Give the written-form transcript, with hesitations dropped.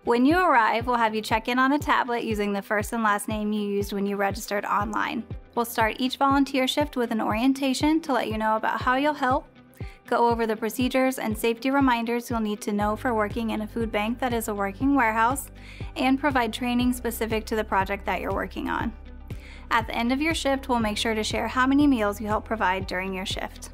When you arrive, we'll have you check in on a tablet using the first and last name you used when you registered online. We'll start each volunteer shift with an orientation to let you know about how you'll help, go over the procedures and safety reminders you'll need to know for working in a food bank that is a working warehouse, and provide training specific to the project that you're working on. At the end of your shift, we'll make sure to share how many meals you help provide during your shift.